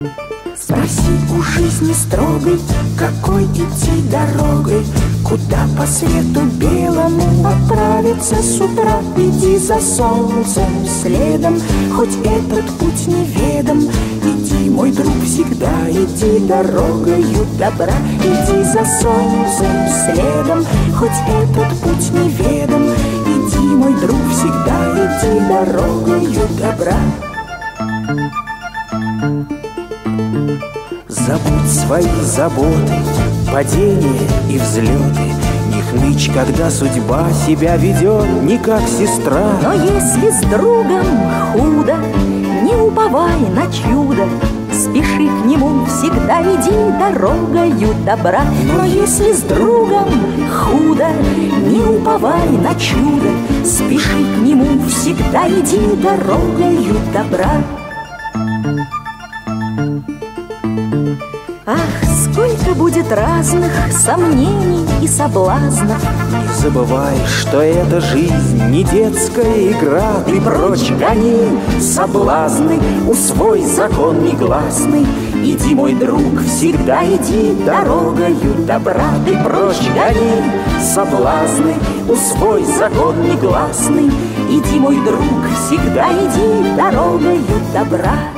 Спроси у жизни строгой, какой идти дорогой, куда по свету белому отправиться с утра. Иди за солнцем следом, хоть этот путь неведом. Иди, мой друг, всегда иди дорогою добра. Иди за солнцем следом, хоть этот путь неведом. Иди, мой друг, всегда иди дорогою добра. Забудь свои заботы, падения и взлеты. Не хнычь, когда судьба себя ведет не как сестра. Но если с другом худо, не уповай на чудо. Спеши к нему, всегда иди дорогою добра. Но если с другом худо, не уповай на чудо. Спеши к нему, всегда иди дорогою добра. Ах, сколько будет разных сомнений и соблазнов. Не забывай, что эта жизнь не детская игра. Ты прочь гони соблазны, усвой закон негласный. Иди, мой друг, всегда иди дорогою добра. Ты прочь гони соблазны, усвой закон негласный. Иди, мой друг, всегда иди дорогою добра.